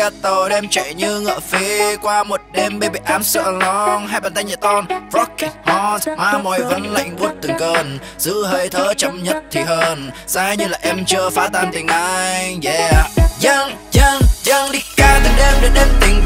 ga tàu đem chạy như ngựa phi qua một đêm baby I'm so alone. Hai bàn tay nhẹ ton rocket hot, má môi vẫn lạnh buốt từng cơn, giữ hơi thở chậm nhất thì hơn. Sai như là em chưa phá tan tình anh, yeah. Dâng đi ca từng đêm để đêm tình